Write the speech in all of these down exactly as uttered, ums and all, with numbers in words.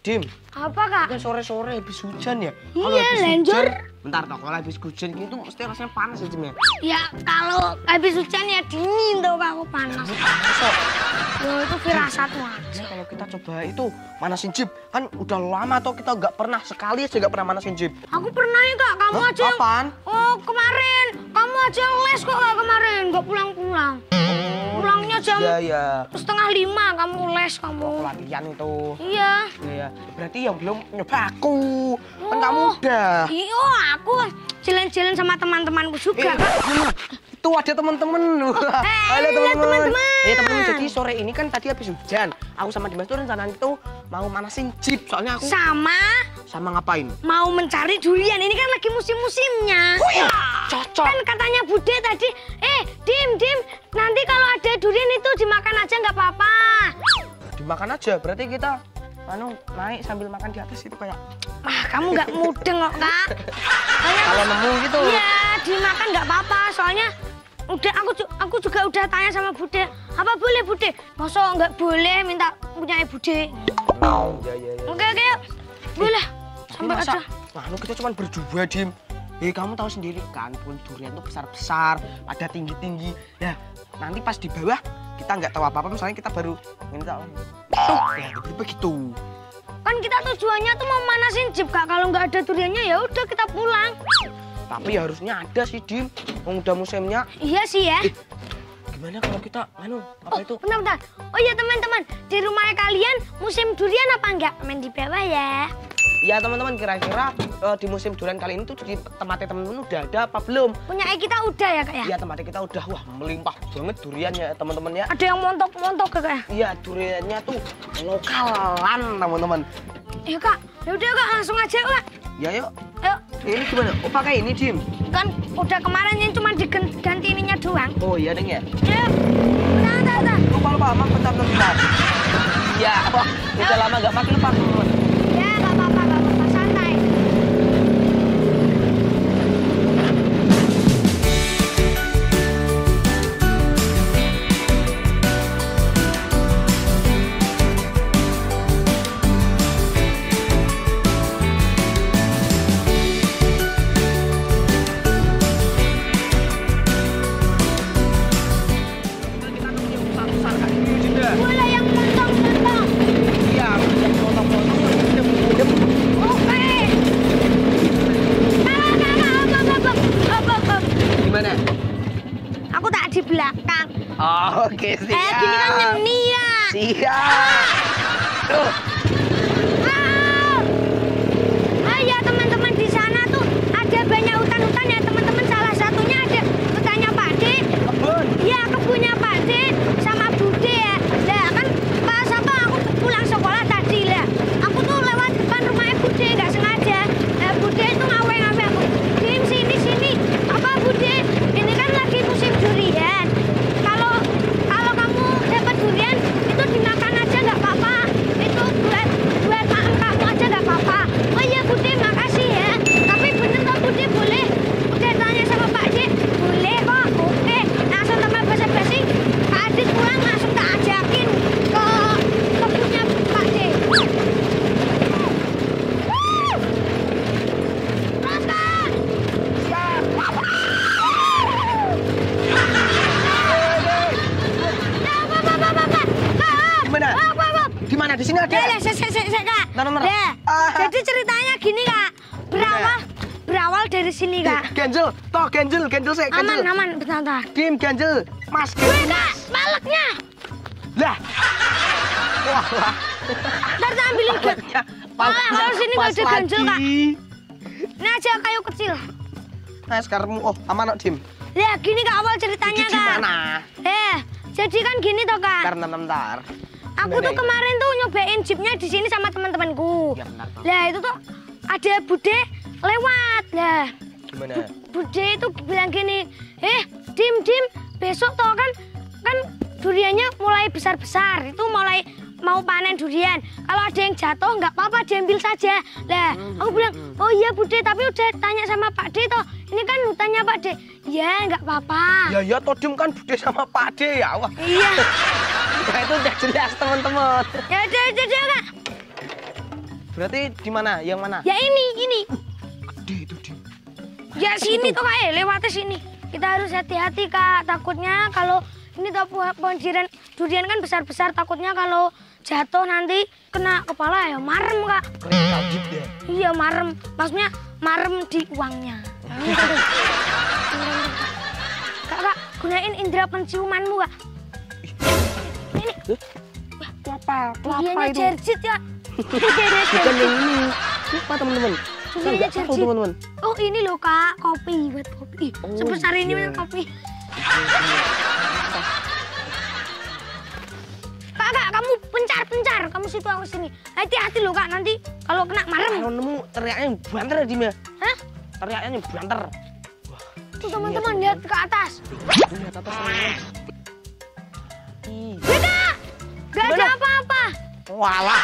Dim. Apa, Kak? Kan sore-sore habis hujan ya. Iya, lenjor. Bentar toh, kalau habis hujan gitu mesti rasanya panas ya, Dim ya. Ya, kalau habis hujan ya dingin tuh, Kak. Aku panas. Masuk. Loh, itu firasatmu Nah, aja. kalau kita coba itu manasin jeep, kan udah lama toh kita nggak pernah sekali aja nggak pernah manasin jeep. Aku pernah ya, Kak. Kamu Hah? aja yang... Kapan? Oh, kemarin. Kamu aja yang les kok, Kak, kemarin. Nggak pulang-pulang. Pulangnya jam Iya, iya. setengah lima. Kamu les, kamu. Latihan itu. Iya. Iya. Berarti yang belum nyoba aku. Kan Oh. kamu udah. Iya, aku jalan-jalan sama teman-temanku juga, Eh, Kak. Mama, itu ada teman-teman. Halo teman-teman. teman-teman. Ya teman-teman, jadi sore ini kan tadi habis hujan. Aku sama Dimas tuh rencana itu mau manasin jeep. Soalnya aku Sama sama ngapain? mau mencari durian. Ini kan lagi musim-musimnya. Oh iya, cocok. Kan katanya Bude tadi, eh Dim, Dim, nanti kalau ada durian itu dimakan aja nggak apa-apa. Dimakan aja. Berarti kita anu naik sambil makan di atas itu kayak. Ah, kamu nggak mudeng kok, Kak. Soalnya Kalau nemu gitu. iya, dimakan nggak apa-apa. Soalnya udah aku ju- aku juga udah tanya sama Bude, apa boleh Bude? Masa nggak boleh minta punya Bude? Oh, iya iya iya. Oke oke, yuk. Boleh. Sampai Masa, aja. Wah, lu kita cuma berdua, Dim. Eh, kamu tahu sendiri kan, pohon durian itu besar-besar, ada tinggi-tinggi. Ya, nanti pas di bawah kita nggak tahu apa-apa, misalnya kita baru minta. Tuh, ya begitu. Kan kita tujuannya tuh mau manasin jeep, Kak. Kalau nggak ada duriannya ya udah kita pulang. Tapi ya harusnya ada sih, Dim. Wong udah musimnya. Iya sih ya. Eh, gimana kalau kita, anu, apa Oh, itu? bentar, bentar. Oh iya teman-teman, di rumah kalian musim durian apa enggak? Main di bawah ya. Ya teman-teman, kira-kira eh, di musim durian kali ini tuh di tempatnya teman-teman udah ada apa belum? Punya eh, kita udah ya, Kak ya? Ya tempatnya kita udah, wah melimpah banget duriannya teman-teman ya. Ada yang montok-montok ya, Kak ya? Iya, duriannya tuh lokalan teman-teman. Iya, Kak. Ya udah, Kak, langsung aja, Kak. Ya yuk. Ayo. Ini gimana? Oh pakai ini, Jim? Kan udah kemarin yang cuma diganti ininya doang. Oh iya deng ya. Ya. Bentar, bentar, bentar. Lupa lupa, emang bentar bentar. Iya, wah udah lama nggak pakai lupa teman. Ya, nggak apa-apa, nggak apa-apa. Santai. Kita tuh punya usaha besar kayak gini juga. Boleh yang montong-montong. Iya, yang potong-potong udah udah. Oke. Kakak, kakak, apa, apa, apa, apa. Gimana? Aku tak di belakang. Oh, oke siap. Eh, gini kan nyeni ya. Siap. Tuh. Ah! Ah, ya teman-teman, di sana tuh ada banyak hutan-hutan ya teman-teman. Salah satunya ada hutannya Pak D. Kebun. Ya, kebunnya Pak D sama Bude ya. Lah kan pas apa aku pulang sekolah tadi lah. Aku tuh lewat depan rumahnya Bude nggak sengaja. Nah, Bude itu ngawe-ngawe aku. Dim sini sini. Apa Bude? Ini kan lagi musim durian. Kalau kalau kamu dapat durian itu dimakan aja nggak apa-apa. Itu buat buat makan kamu aja nggak apa-apa. Oh iya Bude, makasih ya. Tapi bener kok Bude boleh? Udah tanya sama Pak D, boleh kok. Oke, langsung tanpa basa-basi. Kak Adit pulang langsung tak ajakin ke kebunnya Pak D. Terus Kak. Siap. Ya, apa, apa, apa, apa, apa. Kak. Gimana? Apa, apa. Di mana? Di sini ada. Ya, ya, se, se, se, se, Kak. Ntar, ntar. Ya, Ah. jadi ceritanya gini, Kak. Berawal, berawal dari sini, Kak. Ganjel, toh ganjel, ganjel saya, Aman, ganjel. aman, bentar, bentar. Dim ganjel, Mas Gue, ganjel. Kak, paleknya. Lah. Wah, wah. Ntar tak ambilin, Kak. Paleknya, Wah, kalau sini nggak pas ada ganjel, Kak. lagi. Ini aja kayu kecil. Nah, sekarang oh aman kok, Dim. Ya, gini, Kak, awal ceritanya, Itu Kak. gimana? Eh, jadi kan gini toh, Kak. Bentar, bentar, bentar. Aku Gimana tuh itu? kemarin tuh nyobain jeepnya di sini sama teman-temanku. Ya, benar, toh. Lah, itu tuh ada Bude lewat. Lah, Gimana? Bude itu bilang gini, eh Dim Dim besok toh kan kan duriannya mulai besar-besar, itu mulai mau panen durian. Kalau ada yang jatuh nggak apa-apa diambil saja. Lah aku bilang oh iya Bude, tapi udah tanya sama Pak D toh, ini kan hutannya Pak D. Ya nggak apa-apa. Ya ya toh Dim kan Bude sama Pak D ya. Wah. Iya. Ya itu udah jelas teman-teman. Ya udah udah udah Kak. Berarti di mana? Yang mana? Ya ini, ini. Gede itu, Dim. Ya sini tuh kak, lewatnya sini. Kita harus hati-hati kak, takutnya kalau ini tuh pohon durian, durian kan besar-besar, takutnya kalau jatuh nanti kena kepala ya marem kak. Wajib ya? Iya marem, maksudnya marem di uangnya. Kak, kak, gunain indera penciumanmu kak. Ini, Apa? duriannya Apa itu? jerjit ya. Bukan yang ini. Apa teman-teman? Saya Duriannya nggak tahu jerjit. teman-teman. Oh ini loh kak, kopi buat kopi. Oh, Sebesar ini iya. buat kopi. Kak, kak, kamu pencar-pencar, kamu situ aku sini. Hati-hati loh kak, nanti kalau kena marem. Kalau nemu teriaknya banter ya, Dim ya? Hah? Teriaknya banter. Tuh teman-teman lihat ke atas. Lihat atas teman-teman. Ih. Beda, gak ada Gimana? apa-apa. Walah.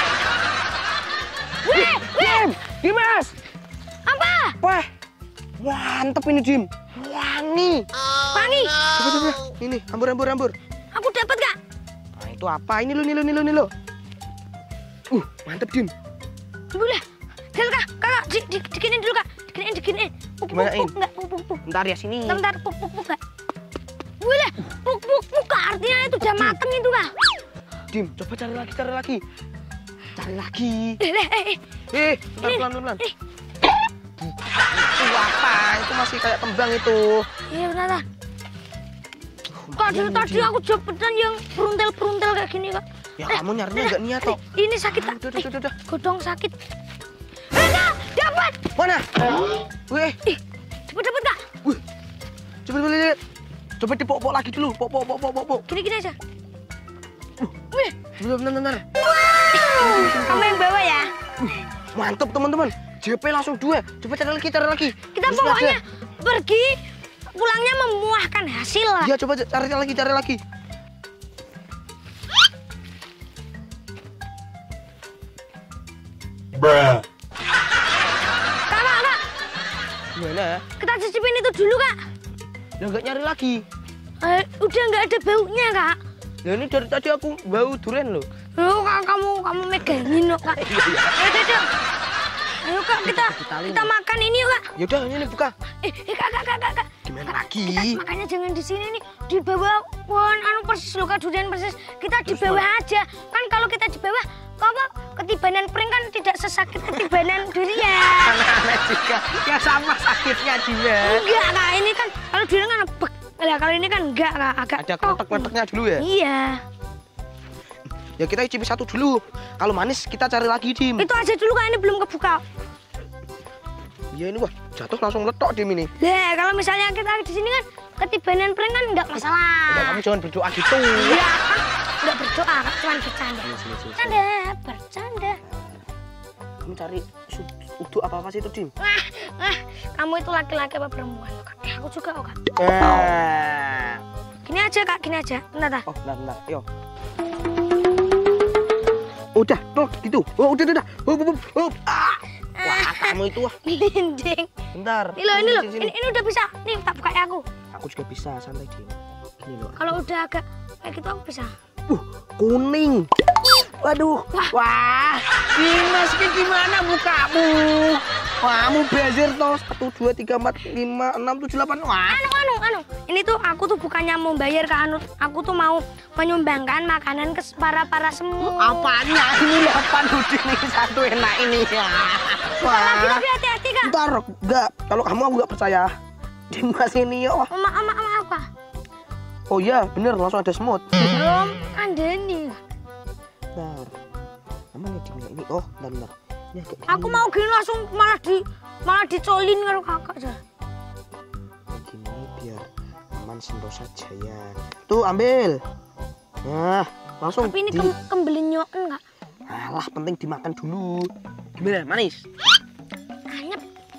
Weh, weh, Dimas. apa? Wah. Mantep ini, Dim. Wangi. Wangi, Coba, coba. Ini, ambur, ambur, ambur. aku dapat kak. Nah, itu apa? Ini lo, ini lo, ini lo, ini lo. Uh, mantep, Dim. Boleh. Dil kak, kakak, di, di, dikinin dulu kak. Dikinin, dikinin. Puk, puk, Gimana, puk, In? enggak, puk, puk, puk. Bentar ya, sini. Bentar, bentar, puk, puk, puk kak. Boleh, puk, puk, puk kak. Artinya itu udah mateng itu kak. Dim, coba cari lagi, cari lagi. Cari lagi. Eh, eh, eh, eh. Eh, bentar, Ini. pelan, pelan, pelan. Eh. Itu apa? Itu masih kayak kembang itu. Iya benar kak. Kak, dari tadi aku jabetan yang peruntel-peruntel kayak gini kak. Ya, Eh, kamu nyarinya eh, nggak niat, eh, toh. Ini sakit kak. Udah, udah, Eh, udah, udah. godong sakit. Eh kak, dapat. Mana? Weh, Ih, dapat dapat kak. wih. Coba, coba lihat. Coba dipok-pok lagi dulu. Pok, pok, pok, pok, pok, pok. Gini-gini aja. Wih, Bentar, bentar, bentar. kamu yang bawa ya. Mantap, teman-teman. J P langsung dua. Coba cari lagi, cari lagi. Kita Terus pokoknya ada. pergi, pulangnya memuahkan hasil lah. Iya, coba cari lagi, cari lagi. Bruh. Kak, kak, kak, Gimana? kita cicipin itu dulu kak. Ya nggak nyari lagi. Eh, udah nggak ada baunya kak. Ya ini dari tadi aku bau durian loh. Loh kak, kamu kamu megangin loh kak. Iya, iya. Ayo, ayo, ayo. Ayo kak, kita Ditali. kita makan ini yuk kak. Yaudah, ini nih, buka. Eh, eh kak, kak, kak, kak, kak. Gimana Kak, lagi? Kita makannya jangan di sini nih, di bawah pohon anu persis loh kak, durian persis. Kita di Terus bawah aja. Kan kalau kita di bawah, apa ketibanan pring kan tidak sesakit ketibanan durian. Anak-anak juga. Ya sama sakitnya dia. Enggak kak, ini kan kalau durian kan bek. Lah kalau ini kan enggak kak, agak Ada kletek-kleteknya dulu ya? Iya. Ya kita icipi satu dulu. Kalau manis kita cari lagi, Dim. Itu aja dulu kak, ini belum kebuka. Ya ini wah, jatuh langsung letok, Dim ini. Lah kalau misalnya kita di sini kan ketibanan pring kan enggak masalah. Udah, kamu jangan berdoa gitu. Iya kan, enggak berdoa kak, cuma bercanda. Sini, sini, sini. Bercanda, bercanda. Kamu cari uduk apa-apa sih itu, Dim? Nah, nah, kamu itu laki-laki apa perempuan loh kak? Eh, aku juga kok kak. Eh. Gini aja kak, gini aja. Bentar, bentar. Oh, bentar, bentar. Yo. Udah, tuh, gitu. Oh, udah, udah, udah. Hup, hup, hup. Ah. Wah, kamu itu wah. Linding. Bentar. Ini loh, ini loh. Sini, Ini, sini. ini udah bisa. Nih, tak buka ya aku. Aku juga bisa, santai, Dim. Gini loh. Kalau udah agak kayak gitu aku bisa. Uh, kuning. Waduh. Wah. Wah. Dimas, ini gimana bukamu? Wah, kamu bazir toh. Satu, dua, tiga, empat, lima, enam, tujuh, delapan. Wah. Anu, anu, anu. Ini tuh aku tuh bukannya mau bayar ke anu. Aku tuh mau menyumbangkan makanan ke para para semua. Apanya ini delapan udah nih satu enak ini ya. Lagi Wah. tapi hati-hati kak. Ntar, enggak. Kalau kamu aku nggak percaya. Dimas ini ya. Wah. Oma, oma, oma apa? Oh iya, bener langsung ada semut. Belum ada nih. Bentar. Aman ya Dim ya? Ini oh, bentar, bentar. Ini agak Aku mau gini langsung malah di malah dicolin karo kakak aja. gini biar aman Sentosa Jaya. Tuh ambil. Nah, langsung. Tapi ini di... kem kembelenyoken kak. Alah, penting dimakan dulu. Gimana, manis? Anyep.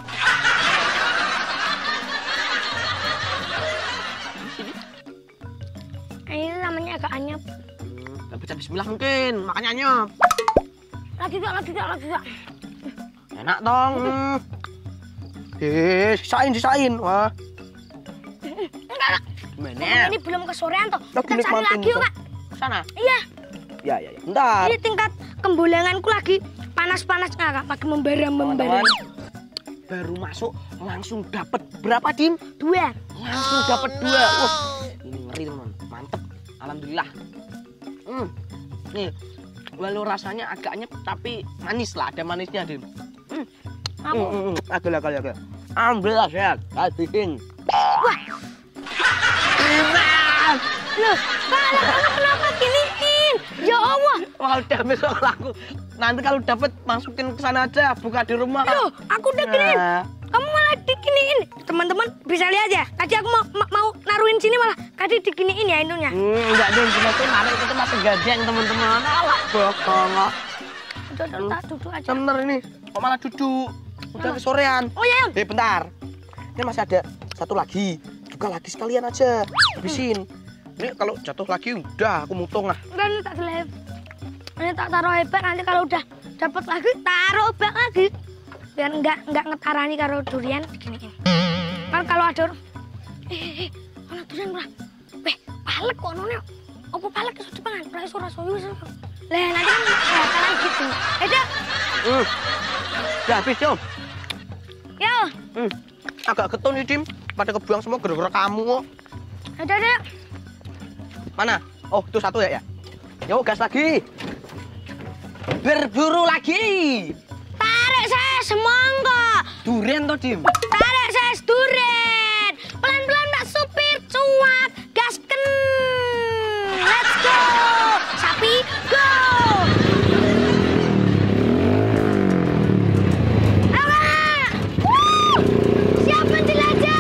Ini namanya agak anyep. Hmm, gak bisa bismillah mungkin, makanya anyep. Lagi kak, lagi kak, lagi kak. Enak dong. Eh, sisain, sisain. Wah. Enggak kak. Gimana? Ini belum kesorean toh. Lagi Kita cari nikmatin lagi yuk tuh. kak. Sana. Iya. Ya, ya, ya. Bentar. Ini tingkat kembulanganku lagi panas-panasnya Kak, pakai membara membara. Teman-teman, baru masuk langsung dapat berapa Dim? Dua. Langsung dapat dua. Wah, ini ngeri teman, mantep. Alhamdulillah. Hmm, nih, walau rasanya agak anyep tapi manis lah, ada manisnya Dim. Hmm, aku. Hmm, hmm, hmm. Agak, agak, agak. Alhamdulillah sehat, habisin. Wah. Loh, Kak, kamu kenapa giniin? Ya Allah. Wah, udah besok laku. Nanti kalau dapat masukin ke sana aja, buka di rumah. Loh, aku udah giniin. Nah. Kamu malah diginiin. Teman-teman bisa lihat ya. Tadi aku mau ma mau naruhin sini malah tadi diginiin ya intunya. Hmm, enggak deh, cuma tuh narik itu masih gadeng teman-teman. Alah, bohong. Udah, udah, tak duduk aja. Bener ini, kok malah duduk? Udah kesorean. Oh iya, Eh, bentar. Ini masih ada satu lagi. Buka lagi sekalian aja. Habisin. Ini kalau jatuh lagi udah aku mutung lah. Enggak, ini tak selip. Ini tak taruh hebat, nanti kalau udah dapat lagi, taruh bak lagi. Biar enggak enggak ngetarani karo durian begini. Kan kalau ada orang, eh, eh, eh, mana durian murah? Beh, palek kok nonnya. Apa palek iso dipangan? Ora iso rasa wis. Lah nanti kan bakalan gitu. Eh, Dek. Hmm. Udah habis, Jom. Yo. Hmm. Agak getun nih, Dim. Pada kebuang semua gara-gara kamu kok. Ada, Dek. Mana? Oh, itu satu ya, ya. Yuk, gas lagi. Berburu lagi. Tarik saya semangka. Durian toh, Dim. Tarik saya durian. Pelan-pelan Mbak supir, cuak, gasken. Let's go. Sapi, go. Awak. Wuh. Siap menjelajah.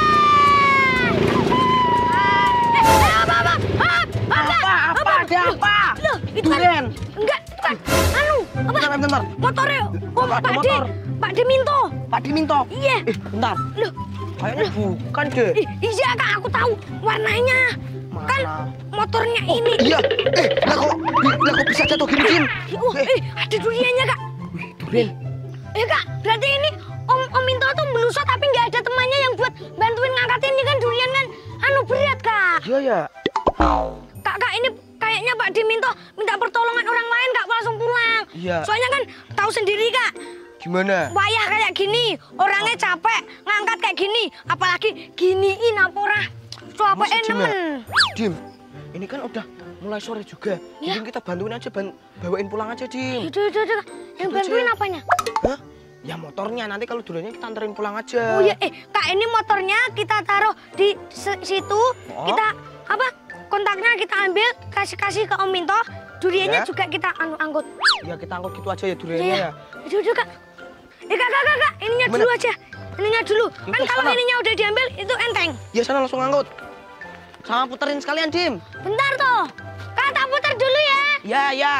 Eh, eh, apa, apa? Hop, apa? Apa? Ada apa? Loh, itu kan- Durian. Enggak, itu kan. Anu, apa? Bentar, bentar. Motornya. Oh, Ada Pak De. motor. Pak De minto. Pak Diminto. Iya. Eh, bentar. Loh, Kayaknya bukan deh. ih, iya Kak, aku tahu warnanya. Kan Mana? motornya ini. Iya. Eh, lah kok, lah kok bisa jatuh gini, Dim? Oh, Eh, eh, ada duriannya Kak. wih, durian. Eh Kak, berarti ini Om Om Minto tuh menuso tapi nggak ada temannya yang buat bantuin ngangkatin ini kan durian kan. Anu berat Kak. Iya ya. Kak, Kak ini kayaknya Pak Diminto minta pertolongan orang lain Kak langsung pulang. Iya. Soalnya kan tahu sendiri Kak. Gimana? Wayah kayak gini, orangnya capek ngangkat kayak gini, apalagi giniin apa ora. Capek Masa, Dim, ya? nemen. Dim, ini kan udah mulai sore juga. Iya. Mending kita bantuin aja, ban bawain pulang aja, Dim. Itu itu itu. Yang Gitu bantuin aja. apanya? Hah? Ya motornya, nanti kalau duriannya kita anterin pulang aja. Oh ya, eh Kak ini motornya kita taruh di se- situ, Oh. kita apa? Kontaknya kita ambil, kasih-kasih ke Om Minto, duriannya Ya. juga kita anu angkut. Ya kita angkut gitu aja ya duriannya Iya, ya. itu itu Kak. Eh Kak, Kak, Kak, Kak, ininya Gimana? dulu aja. Ininya dulu. Kan Itu kalau sana. ininya udah diambil itu enteng. Ya sana langsung angkut. Sama puterin sekalian, Dim. Bentar tuh. Kak, tak putar dulu ya. Ya, ya.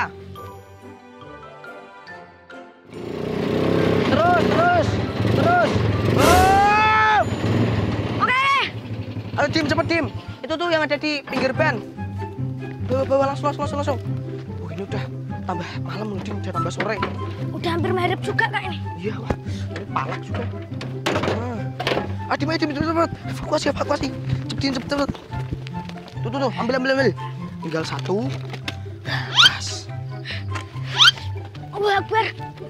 Terus, terus, terus. Oh! Oke. Ayo, Dim, cepet, Dim. Itu tuh yang ada di pinggir ban. Bawa, bawa, langsung, langsung, langsung, langsung. Oh, ini udah tambah malam loh, Dim. Udah tambah sore. Udah hampir maghrib juga Kak ini. Iya, wah. Ini palak juga. Ah, ah Dim, ayo, Dim, cepet, cepet. Evakuasi, evakuasi. Cepet, Dim, cepet, cepet. Tuh, tuh, tuh. Ambil, ambil, ambil. Tinggal satu. Nah, pas. Allahu Akbar.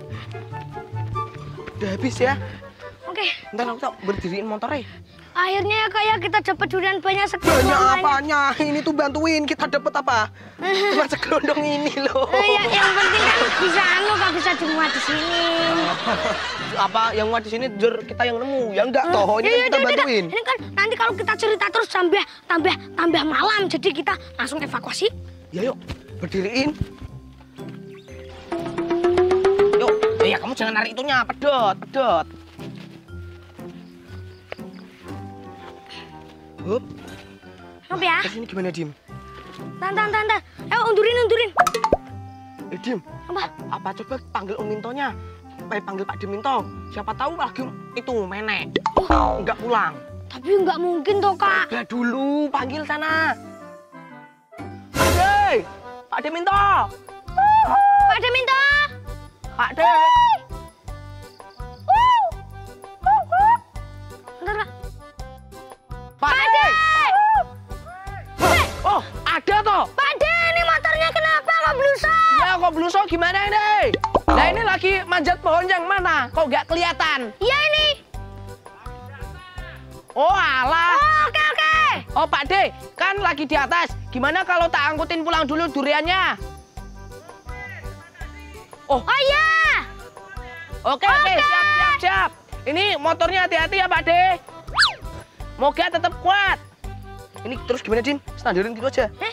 Udah habis ya. Oke. Ntar aku tak berdiriin motornya. Akhirnya ya Kak ya kita dapat durian banyak sekali. Banyak apanya? Ini tuh bantuin kita dapat apa? Cuma segelondong ini loh. Eh, ya, yang penting kan bisa anu Kak bisa dimuat di sini. Apa yang muat di sini jur kita yang nemu? Ya enggak toh, ini Ya, kan ya, kita udah, udah. bantuin. Ini kan nanti kalau kita cerita terus tambah tambah tambah malam, jadi kita langsung evakuasi. Ya yuk, berdiriin. Yuk, eh, ya kamu jangan narik itunya, pedot, pedot. Hup, Apa ya? terus ini gimana, Dim? Tantan, tantan. Eh, undurin, undurin. Eh, Dim, Apa? apa coba panggil Om Mintonya? Eh, panggil Pak Diminto. Siapa tahu lagi itu menek. Oh, Enggak pulang. tapi nggak mungkin toh Kak. Udah dulu, panggil sana. Hei, Pak Diminto. Pak Deminto. Pak De. Bentar Kak. Pak De. Oh, ada toh. Pak De, ini motornya kenapa kok blusa? Ya, kok bluso gimana ini? Nah, ini lagi manjat pohon yang mana? Kok nggak kelihatan? Iya ini. Oh alah. Oh, oke oke. Oh Pak D, kan lagi di atas. Gimana kalau tak angkutin pulang dulu duriannya? Oh, Oh iya. oke oke, siap siap siap. Ini motornya hati-hati ya Pak D. Moga tetap kuat. Ini terus gimana Dim? Standarin gitu aja. Eh?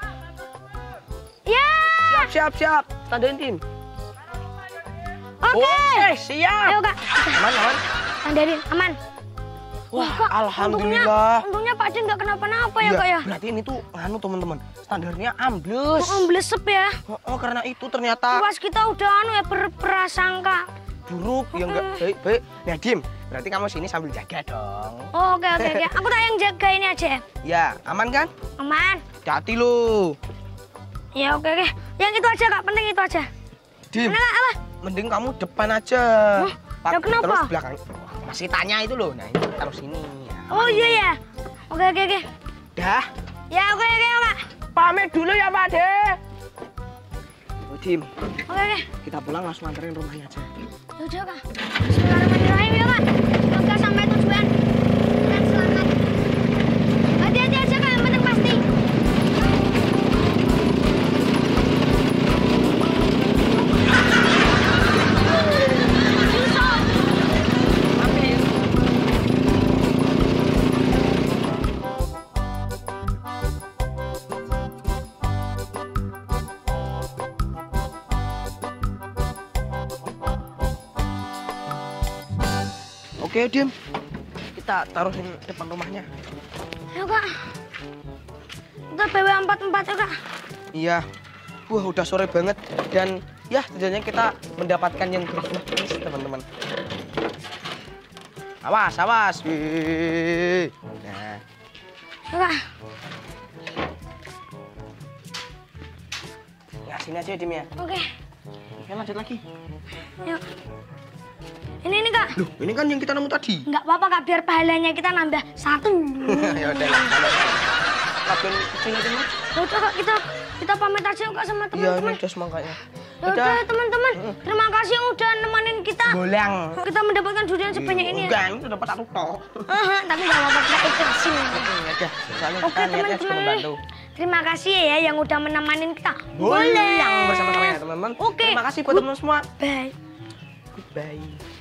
Ya. Siap siap siap. Standarin Dim. Oke. Oke, siap. Ayo Kak. Aman aman. Standarin aman. Wah, Kak, alhamdulillah. Untungnya, untungnya Pak D nggak kenapa-napa ya Iya, Kak ya. berarti ini tuh anu teman-teman. Standarnya ambles. Oh, blesep ya. Oh, oh, karena itu ternyata Pas kita udah anu ya berprasangka. buruk ya enggak baik-baik. Nah, Dim, berarti kamu sini sambil jaga dong. Oh, oke oke oke. Aku tak yang jaga ini aja ya. Ya, aman kan? Aman. Hati lu. Ya oke oke. Yang itu aja Kak, penting itu aja. Dim, Mana Kak? Apa? mending kamu depan aja. Hah? Pak, Ya, kenapa? Terus belakang. Masih tanya itu loh. Nah, ini taruh sini. Ya, Oh iya ya. Oke oke oke. dah. Ya oke oke Kak. Pamit dulu ya, Pak De. Oh, Dim, Oke oke. kita pulang langsung anterin rumahnya aja. Ya udah Kak. Bismillahirrahmanirrahim ya Kak. Semoga sampai tujuan dan selamat. Hati-hati aja Kak, yang penting pasti. Amin. Oke, Dim. Kita taruhin depan rumahnya. Ayo Kak. Kita B W empat puluh empat ya Kak. Iya. Wah, udah sore banget dan ya tentunya kita mendapatkan yang gratis, teman-teman. Awas, awas. Wih. Nah, Ayo Kak. ya sini aja Dim ya. Oke. Oke, lanjut lagi. Yuk. Ini nih Kak. Loh, ini kan yang kita nemu tadi. Nggak apa-apa Kak, biar pahalanya kita nambah satu. Ya udah lah. Lakuin kecil aja Mas. Ya udah Kak, kita kita pamit aja yuk, Kak sama Iya, ini teman-teman. udah semangkanya. Ya udah teman-teman, terima kasih yang udah nemenin kita. Bolang. Kita mendapatkan durian sebanyak ini ya. Enggak, ini udah dapat satu toh. Aha, tapi nggak apa-apa, kita ikhlasin. Ya udah, soalnya Oke kita niatnya juga teman-teman, membantu. terima kasih ya yang udah menemani kita. Bolang bersama-sama ya teman-teman. Oke. Terima kasih buat teman-teman semua. Bye. Goodbye.